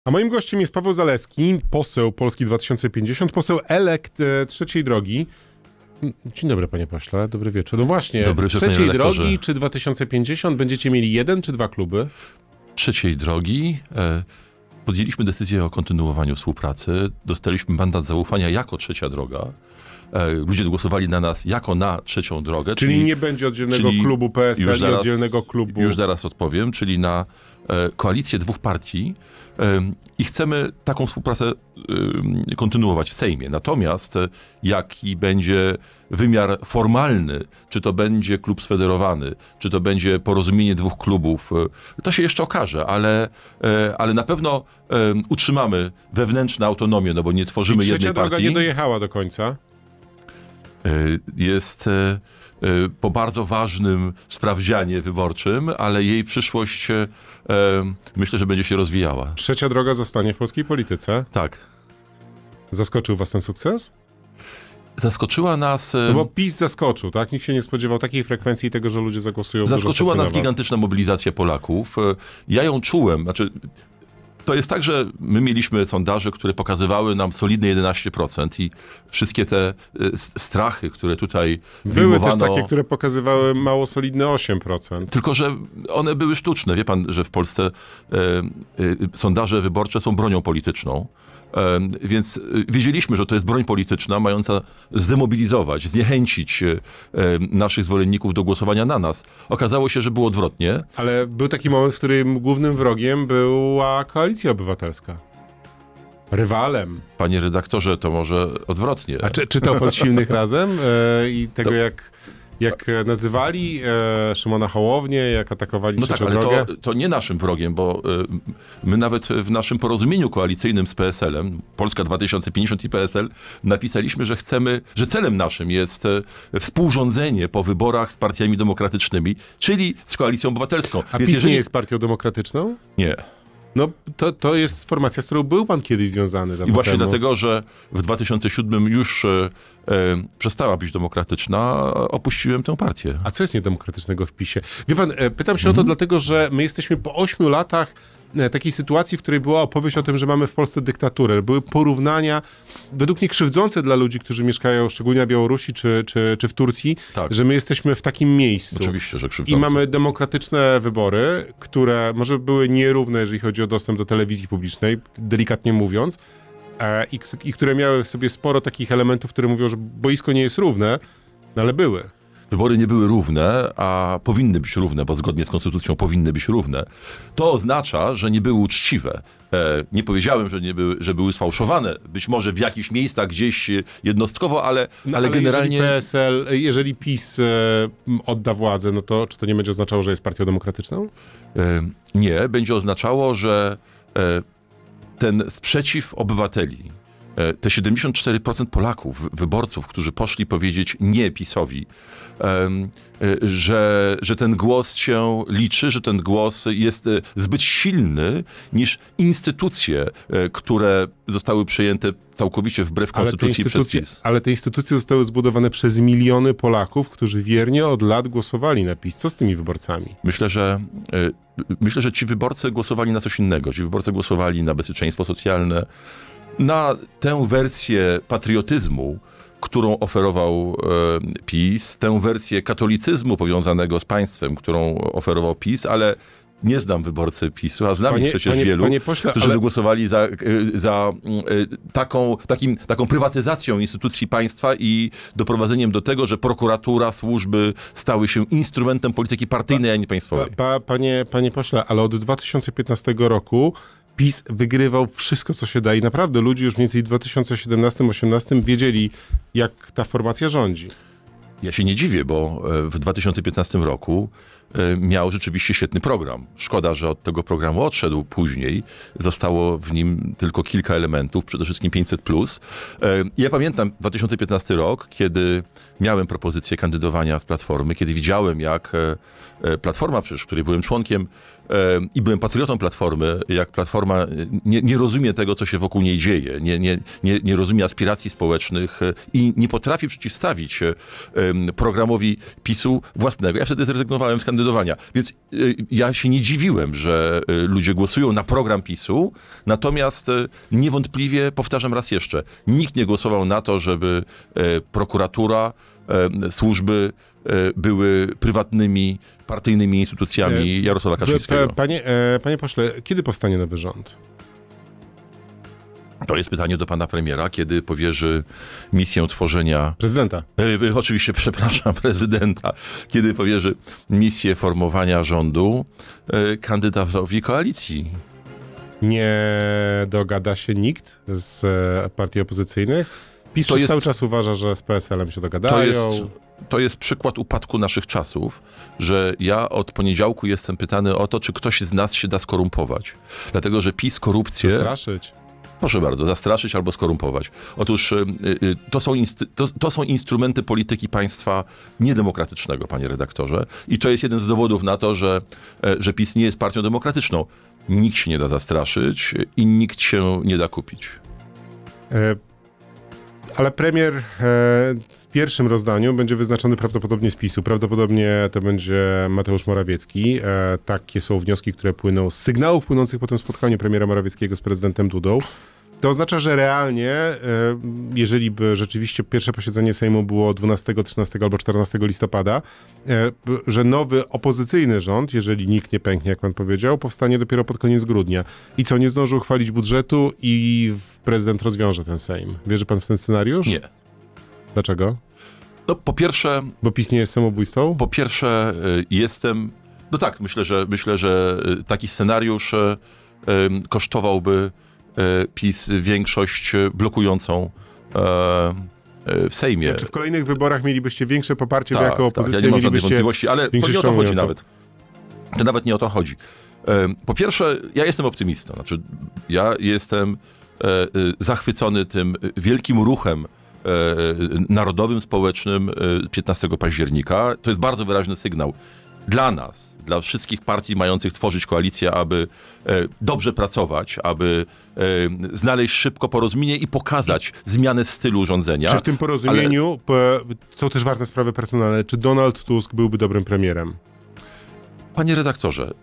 A moim gościem jest Paweł Zalewski, poseł Polski 2050, poseł elekt Trzeciej Drogi. Dzień dobry, panie pośle, dobry wieczór. No właśnie, dobry wieczór, Trzeciej Drogi czy 2050? Będziecie mieli jeden czy dwa kluby? Trzeciej Drogi. Podjęliśmy decyzję o kontynuowaniu współpracy. Dostaliśmy mandat zaufania jako Trzecia Droga. Ludzie głosowali na nas jako na Trzecią Drogę. Czyli nie będzie oddzielnego klubu PSL i oddzielnego klubu... Już zaraz odpowiem, czyli na koalicję dwóch partii i chcemy taką współpracę kontynuować w Sejmie. Natomiast jaki będzie wymiar formalny, czy to będzie klub sfederowany, czy to będzie porozumienie dwóch klubów, to się jeszcze okaże, ale na pewno utrzymamy wewnętrzną autonomię, no bo nie tworzymy jednej partii. Trzecia Droga nie dojechała do końca? Jest po bardzo ważnym sprawdzianie wyborczym, ale jej przyszłość myślę, że będzie się rozwijała. Trzecia Droga zostanie w polskiej polityce? Tak. Zaskoczył was ten sukces? Zaskoczyła nas... No bo PiS zaskoczył, tak? Nikt się nie spodziewał takiej frekwencji tego, że ludzie zagłosują. Zaskoczyła nas gigantyczna mobilizacja Polaków. Ja ją czułem, to jest tak, że my mieliśmy sondaże, które pokazywały nam solidne 11% i wszystkie te strachy, które tutaj były też takie, które pokazywały mało solidne 8%. Tylko że one były sztuczne. Wie pan, że w Polsce sondaże wyborcze są bronią polityczną. Więc wiedzieliśmy, że to jest broń polityczna mająca zdemobilizować, zniechęcić naszych zwolenników do głosowania na nas. Okazało się, że było odwrotnie. Ale był taki moment, w którym głównym wrogiem była Koalicja Obywatelska. Rywalem. Panie redaktorze, to może odwrotnie. A czytał pan Silnych Razem i tego, jak nazywali Szymona Hołownię, jak atakowali Trzecią Drogę? Ale to nie naszym wrogiem, bo my nawet w naszym porozumieniu koalicyjnym z PSL-em, Polska 2050 i PSL, napisaliśmy, że celem naszym jest współrządzenie po wyborach z partiami demokratycznymi, czyli z Koalicją Obywatelską. A PiS nie jest partią demokratyczną? Nie. No, to jest formacja, z którą był pan kiedyś związany. I właśnie dlatego, że w 2007 już przestała być demokratyczna, opuściłem tę partię. A co jest niedemokratycznego w PiS-ie? Wie pan, pytam się o to dlatego, że my jesteśmy po 8 latach takiej sytuacji, w której była opowieść o tym, że mamy w Polsce dyktaturę. Były porównania, według mnie krzywdzące dla ludzi, którzy mieszkają szczególnie na Białorusi czy w Turcji, tak, że my jesteśmy w takim miejscu. Oczywiście, że krzywdzące. I mamy demokratyczne wybory, które może były nierówne, jeżeli chodzi o dostęp do telewizji publicznej, delikatnie mówiąc, i które miały w sobie sporo takich elementów, które mówią, że boisko nie jest równe, no ale były. Wybory nie były równe, a powinny być równe, bo zgodnie z konstytucją powinny być równe. To oznacza, że nie były uczciwe. Nie powiedziałem, że były sfałszowane. Być może w jakichś miejscach gdzieś jednostkowo, ale generalnie... Jeżeli PiS odda władzę, no to czy to nie będzie oznaczało, że jest partią demokratyczną? Nie, będzie oznaczało, że ten sprzeciw obywateli, te 74% Polaków, wyborców, którzy poszli powiedzieć nie PiS-owi, że ten głos się liczy, że ten głos jest zbyt silny niż instytucje, które zostały przyjęte całkowicie wbrew konstytucji przez PiS. Ale te instytucje zostały zbudowane przez miliony Polaków, którzy wiernie od lat głosowali na PiS. Co z tymi wyborcami? Myślę, że ci wyborcy głosowali na coś innego. Ci wyborcy głosowali na bezpieczeństwo socjalne, na tę wersję patriotyzmu, którą oferował PiS, tę wersję katolicyzmu powiązanego z państwem, którą oferował PiS, ale nie znam wyborcy PiS-u, a znam ich przecież wielu, którzy wygłosowali za taką prywatyzacją instytucji państwa i doprowadzeniem do tego, że prokuratura, służby stały się instrumentem polityki partyjnej, a nie państwowej. Panie pośle, ale od 2015 roku PiS wygrywał wszystko, co się da i naprawdę ludzie już mniej więcej w 2017-2018 wiedzieli, jak ta formacja rządzi. Ja się nie dziwię, bo w 2015 roku miał rzeczywiście świetny program. Szkoda, że od tego programu odszedł później. Zostało w nim tylko kilka elementów, przede wszystkim 500+. Ja pamiętam 2015 rok, kiedy miałem propozycję kandydowania z Platformy, kiedy widziałem, jak Platforma, przecież której byłem członkiem i byłem patriotą Platformy, jak Platforma nie rozumie tego, co się wokół niej dzieje, nie rozumie aspiracji społecznych i nie potrafi przeciwstawić programowi PiS-u własnego. Ja wtedy zrezygnowałem z kandydaturą kandydowania. Więc ja się nie dziwiłem, że ludzie głosują na program PiS-u, natomiast niewątpliwie, powtarzam raz jeszcze, nikt nie głosował na to, żeby prokuratura, służby były prywatnymi, partyjnymi instytucjami Jarosława Kaczyńskiego. Panie pośle, kiedy powstanie nowy rząd? To jest pytanie do pana premiera, kiedy powierzy misję tworzenia... Prezydenta. Oczywiście, przepraszam, prezydenta. Kiedy powierzy misję formowania rządu kandydatowi koalicji. Nie dogada się nikt z partii opozycyjnych? PiS cały czas uważa, że z PSL-em się dogadają. To jest przykład upadku naszych czasów, że ja od poniedziałku jestem pytany o to, czy ktoś z nas się da skorumpować. Dlatego, że PiS korupcję... Zastraszyć. Proszę bardzo, zastraszyć albo skorumpować. Otóż to są instrumenty polityki państwa niedemokratycznego, panie redaktorze. I to jest jeden z dowodów na to, że PiS nie jest partią demokratyczną. Nikt się nie da zastraszyć i nikt się nie da kupić. Ale premier w pierwszym rozdaniu będzie wyznaczony prawdopodobnie z PiS-u. Prawdopodobnie to będzie Mateusz Morawiecki. Takie są wnioski, które płyną z sygnałów płynących po tym spotkaniu premiera Morawieckiego z prezydentem Dudą. To oznacza, że realnie, jeżeli by rzeczywiście pierwsze posiedzenie Sejmu było 12, 13 albo 14 listopada, że nowy opozycyjny rząd, jeżeli nikt nie pęknie, jak pan powiedział, powstanie dopiero pod koniec grudnia. I co, nie zdąży uchwalić budżetu i prezydent rozwiąże ten Sejm. Wierzy pan w ten scenariusz? Nie. Dlaczego? No, po pierwsze... Bo PiS nie jest samobójstwą? Po pierwsze jestem... No tak, myślę, że taki scenariusz kosztowałby PiS większość blokującą w Sejmie. Czy w kolejnych wyborach mielibyście większe poparcie, wy jako opozycja ja nie mam mielibyście wątpliwości, ale to nie o to chodzi nawet. To nawet nie o to chodzi. Po pierwsze, ja jestem optymistą. Znaczy, ja jestem zachwycony tym wielkim ruchem narodowym, społecznym 15 października. To jest bardzo wyraźny sygnał dla nas, dla wszystkich partii mających tworzyć koalicję, aby dobrze pracować, aby znaleźć szybko porozumienie i pokazać zmianę stylu rządzenia. Czy w tym porozumieniu są też ważne sprawy personalne? Czy Donald Tusk byłby dobrym premierem? Panie redaktorze...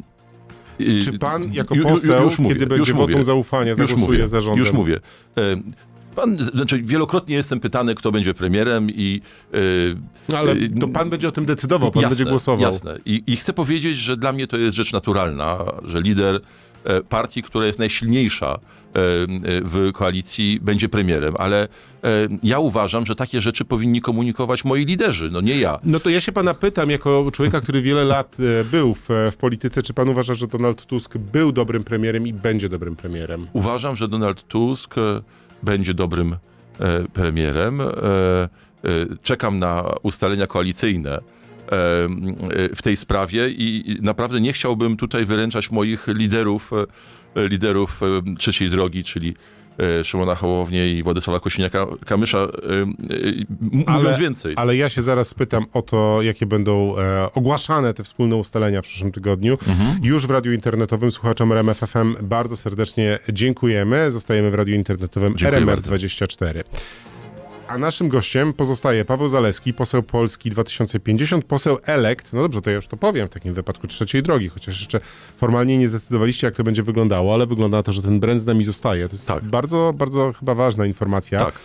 Czy pan jako poseł, kiedy będzie wotum zaufania, zagłosuje za rządem? Już mówię. Znaczy, wielokrotnie jestem pytany, kto będzie premierem i... No ale to pan będzie o tym decydował, pan będzie głosował. Jasne. I chcę powiedzieć, że dla mnie to jest rzecz naturalna, że lider partii, która jest najsilniejsza w koalicji, będzie premierem, ale ja uważam, że takie rzeczy powinni komunikować moi liderzy, no nie ja. No to ja się pana pytam, jako człowieka, który wiele lat był w polityce, czy pan uważa, że Donald Tusk był dobrym premierem i będzie dobrym premierem? Uważam, że Donald Tusk będzie dobrym premierem. Czekam na ustalenia koalicyjne w tej sprawie i naprawdę nie chciałbym tutaj wyręczać moich liderów trzeciej drogi, czyli Szymona Hołownię i Władysława Kosiniaka-Kamysza, mówiąc więcej. Ale ja się zaraz spytam o to, jakie będą ogłaszane te wspólne ustalenia w przyszłym tygodniu. Już w radiu internetowym słuchaczom RMF FM bardzo serdecznie dziękujemy. Zostajemy w radiu internetowym RMF24. A naszym gościem pozostaje Paweł Zalewski, poseł Polski 2050, poseł elekt, no dobrze, to ja już to powiem w takim wypadku trzeciej drogi, chociaż jeszcze formalnie nie zdecydowaliście, jak to będzie wyglądało, ale wygląda na to, że ten brand z nami zostaje. To jest bardzo, bardzo chyba ważna informacja. Tak.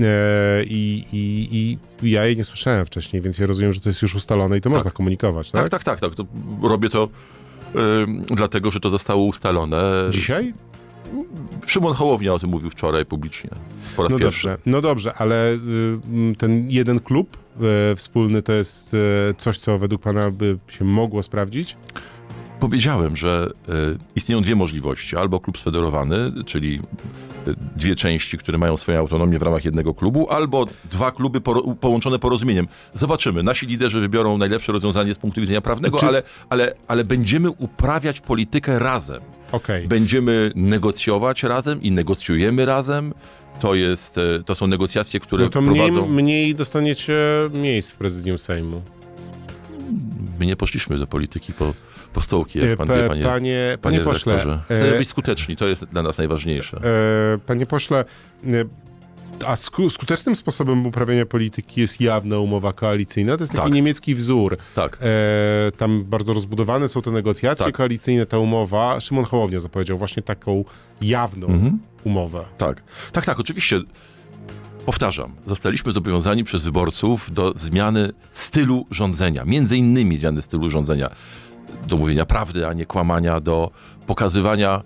I ja jej nie słyszałem wcześniej, więc ja rozumiem, że to jest już ustalone i to można komunikować, tak? Tak. To robię to dlatego, że to zostało ustalone. Dzisiaj? Szymon Hołownia o tym mówił wczoraj publicznie. Po raz pierwszy. No dobrze, ale ten jeden klub wspólny to jest coś, co według pana by się mogło sprawdzić? Powiedziałem, że istnieją dwie możliwości. Albo klub sfederowany, czyli dwie części, które mają swoją autonomię w ramach jednego klubu, albo dwa kluby połączone porozumieniem. Zobaczymy. Nasi liderzy wybiorą najlepsze rozwiązanie z punktu widzenia prawnego, ale będziemy uprawiać politykę razem. Okay. Będziemy negocjować razem i negocjujemy razem. To są negocjacje, które prowadzą... mniej dostaniecie miejsc w prezydium Sejmu. My nie poszliśmy do polityki po stołki, jak pan wie, panie pośle. Chcemy być skuteczni, to jest dla nas najważniejsze. Panie pośle, A skutecznym sposobem uprawiania polityki jest jawna umowa koalicyjna. To jest taki niemiecki wzór. Tak. Tam bardzo rozbudowane są te negocjacje koalicyjne, ta umowa. Szymon Hołownia zapowiedział właśnie taką jawną umowę. Tak, oczywiście. Powtarzam, zostaliśmy zobowiązani przez wyborców do zmiany stylu rządzenia. Między innymi zmiany stylu rządzenia. Do mówienia prawdy, a nie kłamania, do pokazywania,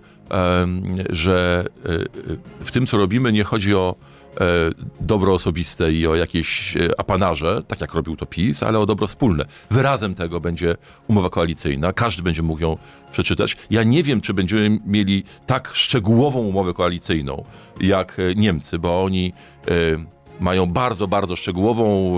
że w tym, co robimy, nie chodzi o dobro osobiste i o jakieś apanarze, tak jak robił to PiS, ale o dobro wspólne. Wyrazem tego będzie umowa koalicyjna. Każdy będzie mógł ją przeczytać. Ja nie wiem, czy będziemy mieli tak szczegółową umowę koalicyjną jak Niemcy, bo oni mają bardzo, bardzo szczegółową,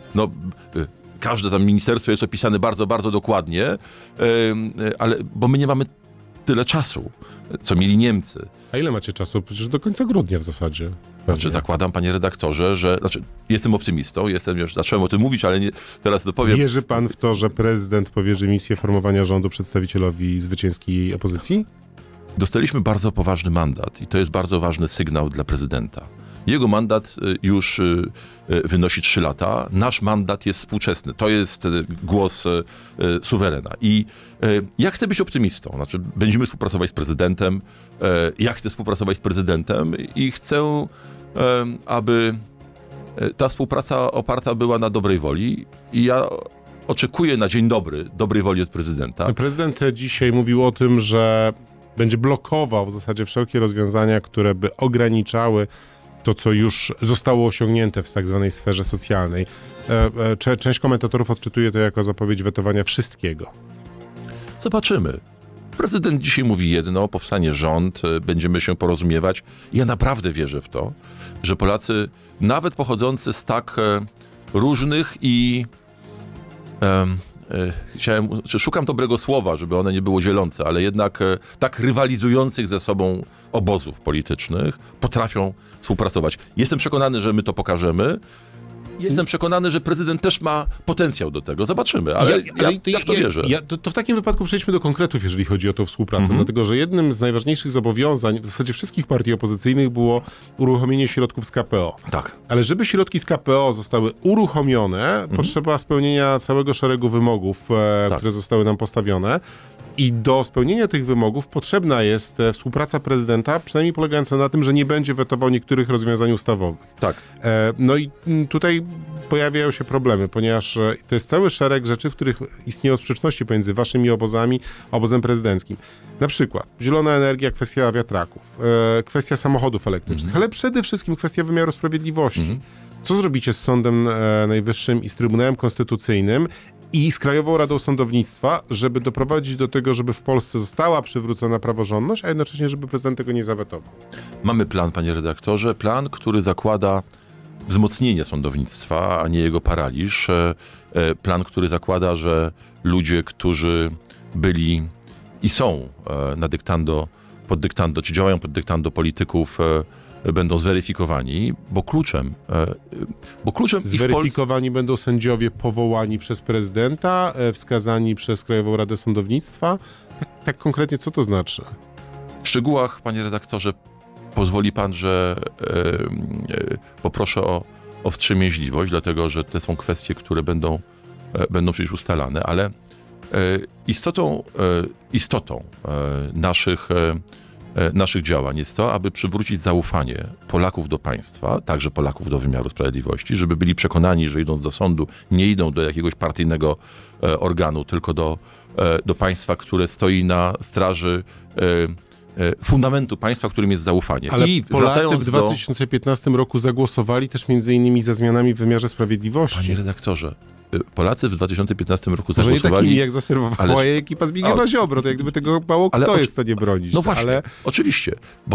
każde tam ministerstwo jest opisane bardzo, bardzo dokładnie, ale bo my nie mamy tyle czasu, co mieli Niemcy. A ile macie czasu? Przecież do końca grudnia w zasadzie. Znaczy, zakładam, panie redaktorze, że... jestem optymistą, już zacząłem o tym mówić, ale teraz dopowiem. Wierzy pan w to, że prezydent powierzy misję formowania rządu przedstawicielowi zwycięskiej opozycji? Dostaliśmy bardzo poważny mandat i to jest bardzo ważny sygnał dla prezydenta. Jego mandat już wynosi 3 lata. Nasz mandat jest współczesny. To jest głos suwerena. I ja chcę być optymistą. Znaczy, będziemy współpracować z prezydentem. Ja chcę współpracować z prezydentem i chcę, aby ta współpraca oparta była na dobrej woli. I ja oczekuję na dzień dobrej woli od prezydenta. Prezydent dzisiaj mówił o tym, że będzie blokował w zasadzie wszelkie rozwiązania, które by ograniczały to, co już zostało osiągnięte w tak zwanej sferze socjalnej. Część komentatorów odczytuje to jako zapowiedź wetowania wszystkiego. Zobaczymy. Prezydent dzisiaj mówi jedno, powstanie rząd, będziemy się porozumiewać. Ja naprawdę wierzę w to, że Polacy, nawet pochodzący z tak różnych i szukam dobrego słowa, żeby one nie było dzielące, ale jednak tak rywalizujących ze sobą obozów politycznych potrafią współpracować. Jestem przekonany, że my to pokażemy. Jestem przekonany, że prezydent też ma potencjał do tego. Zobaczymy, ale ja w to wierzę. To w takim wypadku przejdźmy do konkretów, jeżeli chodzi o tą współpracę. Dlatego, że jednym z najważniejszych zobowiązań w zasadzie wszystkich partii opozycyjnych było uruchomienie środków z KPO. Tak. Ale żeby środki z KPO zostały uruchomione, potrzeba spełnienia całego szeregu wymogów, które zostały nam postawione. I do spełnienia tych wymogów potrzebna jest współpraca prezydenta, przynajmniej polegająca na tym, że nie będzie wetował niektórych rozwiązań ustawowych. Tak. No i tutaj pojawiają się problemy, ponieważ to jest cały szereg rzeczy, w których istnieją sprzeczności pomiędzy waszymi obozami a obozem prezydenckim. Na przykład zielona energia, kwestia wiatraków, kwestia samochodów elektrycznych, ale przede wszystkim kwestia wymiaru sprawiedliwości. Co zrobicie z Sądem Najwyższym i z Trybunałem Konstytucyjnym i z Krajową Radą Sądownictwa, żeby doprowadzić do tego, żeby w Polsce została przywrócona praworządność, a jednocześnie, żeby prezydent tego nie zawetował? Mamy plan, panie redaktorze, plan, który zakłada wzmocnienie sądownictwa, a nie jego paraliż. Plan, który zakłada, że ludzie, którzy byli i są pod dyktando, czy działają pod dyktando polityków, będą zweryfikowani, bo kluczem Zweryfikowani będą sędziowie powołani przez prezydenta, wskazani przez Krajową Radę Sądownictwa. Tak konkretnie, co to znaczy? W szczegółach, panie redaktorze, pozwoli pan, że poproszę o wstrzemięźliwość, dlatego że te są kwestie, które będą przecież ustalane, ale istotą naszych działań jest to, aby przywrócić zaufanie Polaków do państwa, także Polaków do wymiaru sprawiedliwości, żeby byli przekonani, że idąc do sądu, nie idą do jakiegoś partyjnego organu, tylko do państwa, które stoi na straży fundamentu państwa, którym jest zaufanie. Ale Polacy w 2015 roku zagłosowali też między innymi za zmianami w wymiarze sprawiedliwości. Panie redaktorze, Polacy w 2015 roku może zagłosowali... nie takimi, jak zaserwowała ekipa Zbigniewa Ziobro, to jak gdyby tego mało kto jest w stanie bronić. No właśnie, oczywiście,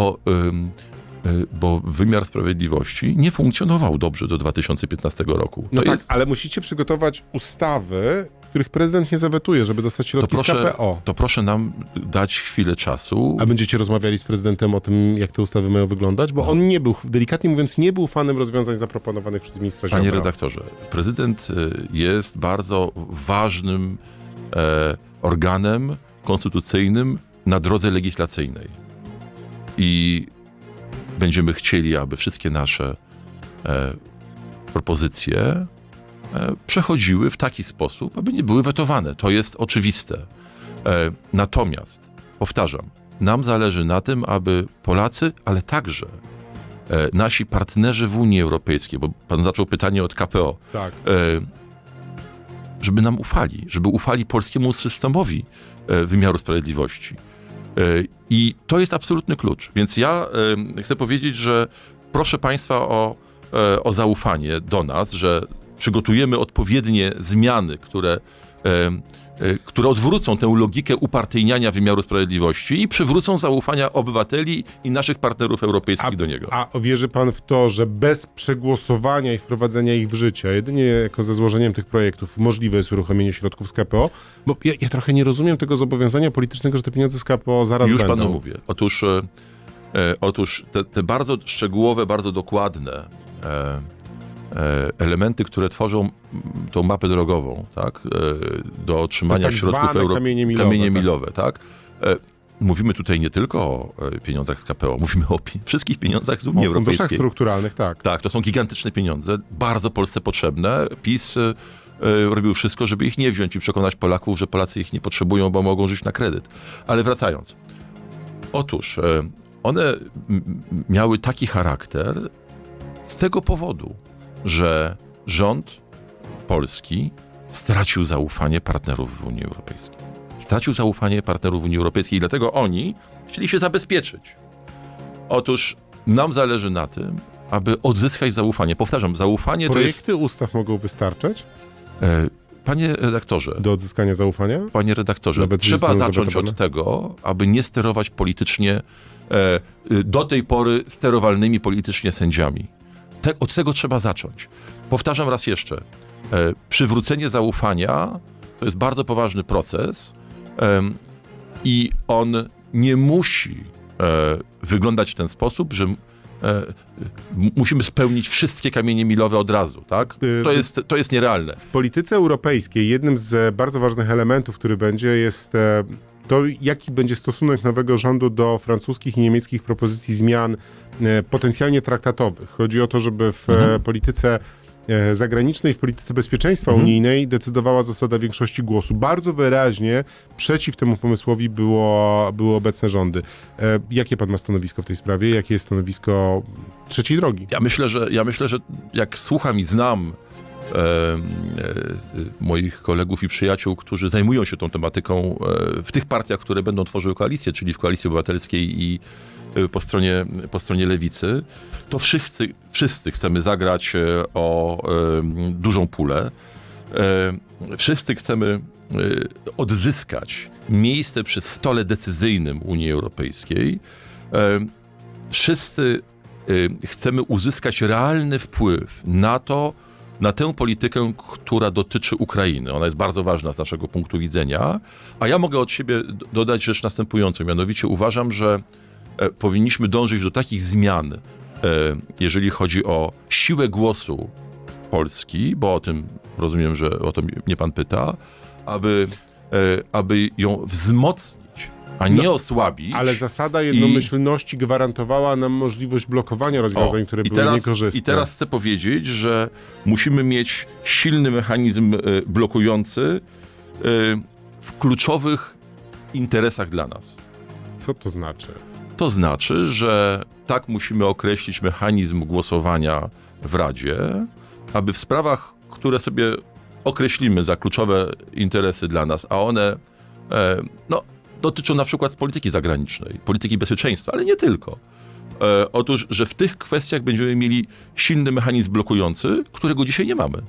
bo wymiar sprawiedliwości nie funkcjonował dobrze do 2015 roku. No tak, ale musicie przygotować ustawy, których prezydent nie zawetuje, żeby dostać środki z KPO. To proszę nam dać chwilę czasu. A będziecie rozmawiali z prezydentem o tym, jak te ustawy mają wyglądać? Bo on nie był, delikatnie mówiąc, nie był fanem rozwiązań zaproponowanych przez ministra Ziobro. Panie redaktorze, prezydent jest bardzo ważnym organem konstytucyjnym na drodze legislacyjnej. I będziemy chcieli, aby wszystkie nasze propozycje przechodziły w taki sposób, aby nie były wetowane. To jest oczywiste. Natomiast, powtarzam, nam zależy na tym, aby Polacy, ale także nasi partnerzy w Unii Europejskiej, bo pan zaczął pytanie od KPO, tak. Żeby nam ufali, żeby ufali polskiemu systemowi wymiaru sprawiedliwości. I to jest absolutny klucz. Więc ja chcę powiedzieć, że proszę państwa o zaufanie do nas, że przygotujemy odpowiednie zmiany, które odwrócą tę logikę upartyjniania wymiaru sprawiedliwości i przywrócą zaufania obywateli i naszych partnerów europejskich do niego. A wierzy pan w to, że bez przegłosowania i wprowadzenia ich w życie, jedynie jako ze złożeniem tych projektów, możliwe jest uruchomienie środków z KPO? Bo ja trochę nie rozumiem tego zobowiązania politycznego, że te pieniądze z KPO zaraz już będą. Już panu mówię. Otóż te bardzo szczegółowe, bardzo dokładne elementy, które tworzą tą mapę drogową, tak, do otrzymania tak środków kamienie milowe, tak. Mówimy tutaj nie tylko o pieniądzach z KPO, mówimy o wszystkich pieniądzach z Unii Europejskiej. Funduszach strukturalnych, tak. Tak, to są gigantyczne pieniądze, bardzo Polsce potrzebne. PiS robił wszystko, żeby ich nie wziąć i przekonać Polaków, że Polacy ich nie potrzebują, bo mogą żyć na kredyt. Ale wracając. Otóż one miały taki charakter z tego powodu, że rząd polski stracił zaufanie partnerów w Unii Europejskiej. Stracił zaufanie partnerów w Unii Europejskiej i dlatego oni chcieli się zabezpieczyć. Otóż nam zależy na tym, aby odzyskać zaufanie. Powtarzam, zaufanie Projekty to jest... ustaw mogą wystarczać? Panie redaktorze. Do odzyskania zaufania? Panie redaktorze, trzeba zacząć od tego, aby nie sterować politycznie do tej pory sterowalnymi politycznie sędziami. Od tego trzeba zacząć. Powtarzam raz jeszcze. Przywrócenie zaufania to jest bardzo poważny proces i on nie musi wyglądać w ten sposób, że musimy spełnić wszystkie kamienie milowe od razu, tak? To jest nierealne. W polityce europejskiej jednym z bardzo ważnych elementów, który będzie, jest to, jaki będzie stosunek nowego rządu do francuskich i niemieckich propozycji zmian potencjalnie traktatowych. Chodzi o to, żeby w polityce zagranicznej, w polityce bezpieczeństwa unijnej decydowała zasada większości głosu. Bardzo wyraźnie przeciw temu pomysłowi były obecne rządy. Jakie pan ma stanowisko w tej sprawie? Jakie jest stanowisko trzeciej drogi? Ja myślę, że jak słucham i znam moich kolegów i przyjaciół, którzy zajmują się tą tematyką w tych partiach, które będą tworzyły koalicję, czyli w Koalicji Obywatelskiej i po stronie lewicy, to wszyscy chcemy zagrać o dużą pulę. Wszyscy chcemy odzyskać miejsce przy stole decyzyjnym Unii Europejskiej. Wszyscy chcemy uzyskać realny wpływ na tę politykę, która dotyczy Ukrainy. Ona jest bardzo ważna z naszego punktu widzenia. A ja mogę od siebie dodać rzecz następującą. Mianowicie uważam, że powinniśmy dążyć do takich zmian, jeżeli chodzi o siłę głosu Polski, bo o tym rozumiem, że o to mnie pan pyta, aby ją wzmocnić, a nie osłabić. Ale zasada jednomyślności gwarantowała nam możliwość blokowania rozwiązań, które były niekorzystne. I teraz chcę powiedzieć, że musimy mieć silny mechanizm blokujący w kluczowych interesach dla nas. Co to znaczy? To znaczy, że tak musimy określić mechanizm głosowania w Radzie, aby w sprawach, które sobie określimy za kluczowe interesy dla nas, a one dotyczą na przykład polityki zagranicznej, polityki bezpieczeństwa, ale nie tylko. Otóż, że w tych kwestiach będziemy mieli silny mechanizm blokujący, którego dzisiaj nie mamy.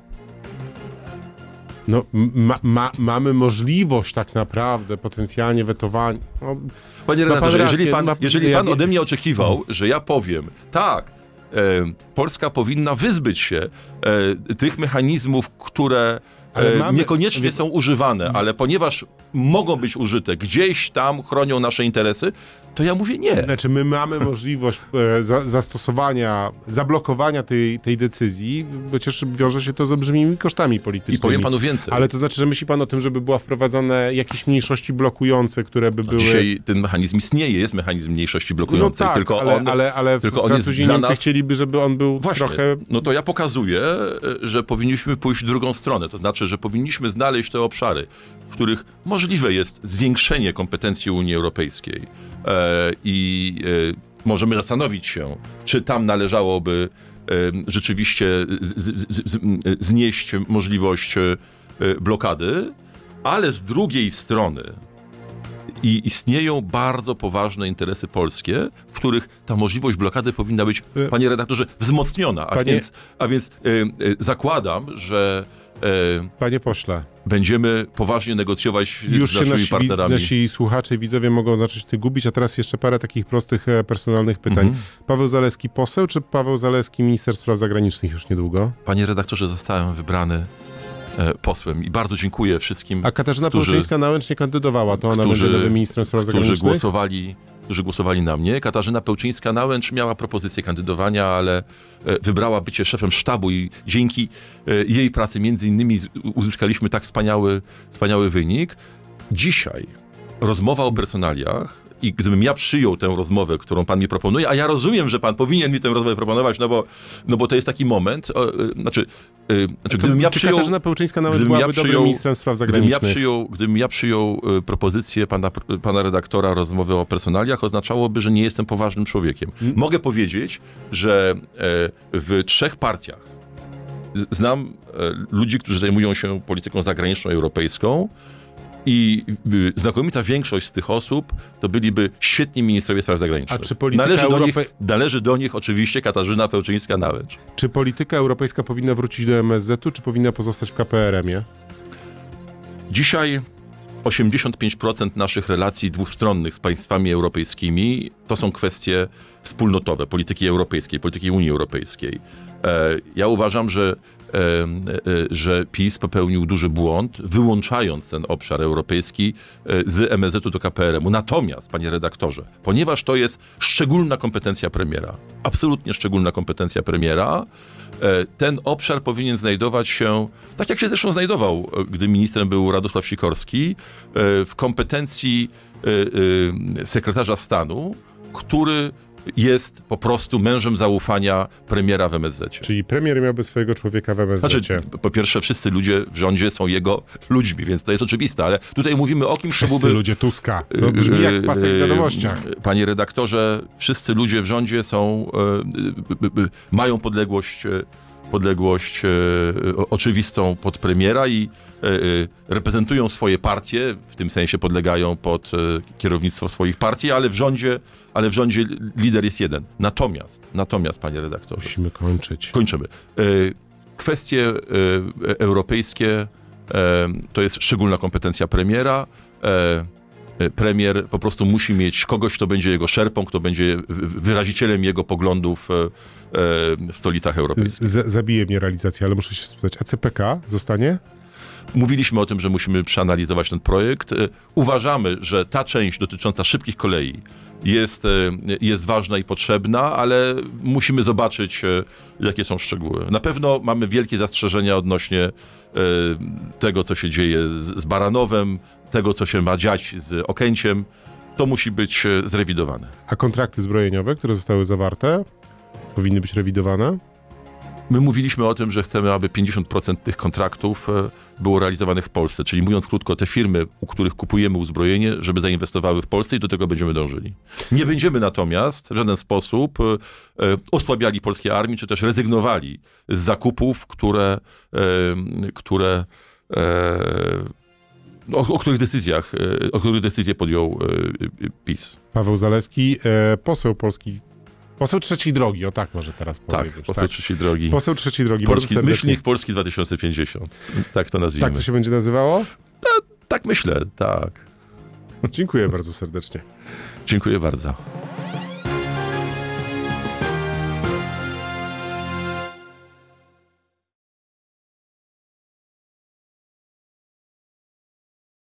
No, mamy możliwość tak naprawdę potencjalnie wetowania. Panie redaktorze, jeżeli pan ode mnie oczekiwał, że ja powiem, tak, Polska powinna wyzbyć się tych mechanizmów, które niekoniecznie są używane, ale ponieważ mogą być użyte, gdzieś tam chronią nasze interesy, to ja mówię nie. Znaczy my mamy możliwość zastosowania, zablokowania tej decyzji, chociaż wiąże się to z olbrzymimi kosztami politycznymi. I powiem panu więcej. Ale to znaczy, że myśli pan o tym, żeby była wprowadzone jakieś mniejszości blokujące, które by były... Dzisiaj ten mechanizm istnieje, jest mechanizm mniejszości blokującej, no tak, tylko ale tylko on Francuzi jest dla Niemcy nas... chcieliby, żeby on był Właśnie, trochę... no to ja pokazuję, że powinniśmy pójść w drugą stronę. To znaczy, że powinniśmy znaleźć te obszary, w których możliwe jest zwiększenie kompetencji Unii Europejskiej i możemy zastanowić się, czy tam należałoby rzeczywiście znieść możliwość blokady, ale z drugiej strony istnieją bardzo poważne interesy polskie, w których ta możliwość blokady powinna być, panie redaktorze, wzmocniona. A więc zakładam, że Panie pośle, będziemy poważnie negocjować z naszymi partnerami. Nasi słuchacze i widzowie mogą zacząć ty gubić, a teraz jeszcze parę takich prostych, personalnych pytań. Paweł Zalewski poseł, czy Paweł Zalewski minister spraw zagranicznych już niedługo? Panie redaktorze, zostałem wybrany posłem i bardzo dziękuję wszystkim, a Katarzyna Pełczyńska-Nałęcz nie kandydowała, to ona będzie nowym ministrem spraw zagranicznych? Którzy głosowali na mnie. Katarzyna Pełczyńska-Nałęcz miała propozycję kandydowania, ale wybrała bycie szefem sztabu i dzięki jej pracy między innymi uzyskaliśmy tak wspaniały wynik. Dzisiaj rozmowa o personaliach i gdybym ja przyjął tę rozmowę, którą pan mi proponuje, a ja rozumiem, że pan powinien mi tę rozmowę proponować, no bo to jest taki moment, gdybym ja przyjął... Katarzyna Pełczyńska-Nałęcz byłaby dobrym ministrem spraw zagranicznych? Gdybym ja przyjął propozycję pana redaktora rozmowy o personaliach, oznaczałoby, że nie jestem poważnym człowiekiem. Mogę powiedzieć, że w 3 partiach znam ludzi, którzy zajmują się polityką zagraniczną europejską, i znakomita większość z tych osób to byliby świetni ministrowie spraw zagranicznych. A czy polityka należy do nich oczywiście Katarzyna Pełczyńska-Nałęcz. Czy polityka europejska powinna wrócić do MSZ-u, czy powinna pozostać w KPRM-ie? Dzisiaj 85% naszych relacji dwustronnych z państwami europejskimi to są kwestie wspólnotowe, polityki europejskiej, polityki Unii Europejskiej. Ja uważam, że PiS popełnił duży błąd, wyłączając ten obszar europejski z MSZ-u do KPRM-u. Natomiast, panie redaktorze, ponieważ to jest szczególna kompetencja premiera, absolutnie szczególna kompetencja premiera, ten obszar powinien znajdować się, tak jak się zresztą znajdował, gdy ministrem był Radosław Sikorski, w kompetencji sekretarza stanu, który jest po prostu mężem zaufania premiera w MSZ-cie. Czyli premier miałby swojego człowieka w MSZ-cie. Znaczy, po pierwsze, wszyscy ludzie w rządzie są jego ludźmi, więc to jest oczywiste, ale tutaj mówimy o kimś, wszyscy ludzie Tuska. To brzmi jak pasek w wiadomościach. Panie redaktorze, wszyscy ludzie w rządzie mają podległość oczywistą pod premiera i reprezentują swoje partie, w tym sensie podlegają pod kierownictwo swoich partii, ale w rządzie lider jest jeden. Natomiast, panie redaktorze... Musimy kończyć. Kończymy. Kwestie europejskie to jest szczególna kompetencja premiera. Premier po prostu musi mieć kogoś, kto będzie jego szerpą, kto będzie wyrazicielem jego poglądów w stolicach europejskich. Zabije mnie realizacja, ale muszę się spytać, a CPK zostanie? Mówiliśmy o tym, że musimy przeanalizować ten projekt. Uważamy, że ta część dotycząca szybkich kolei jest ważna i potrzebna, ale musimy zobaczyć, jakie są szczegóły. Na pewno mamy wielkie zastrzeżenia odnośnie tego, co się dzieje z Baranowem, tego, co się ma dziać z Okęciem. To musi być zrewidowane. A kontrakty zbrojeniowe, które zostały zawarte, powinny być rewidowane? My mówiliśmy o tym, że chcemy, aby 50% tych kontraktów było realizowanych w Polsce. Czyli mówiąc krótko, te firmy, u których kupujemy uzbrojenie, żeby zainwestowały w Polsce i do tego będziemy dążyli. Nie będziemy natomiast w żaden sposób osłabiali polskiej armii, czy też rezygnowali z zakupów, o których decyzje podjął PiS. Paweł Zalewski, poseł polski. Poseł trzeciej drogi, o tak może teraz powiedzieć. Tak, poseł trzeciej drogi. Poseł trzeciej drogi. Myślnik Polski 2050. Tak to nazwijmy. Tak to się będzie nazywało? Tak myślę, tak. Dziękuję bardzo serdecznie. Dziękuję bardzo.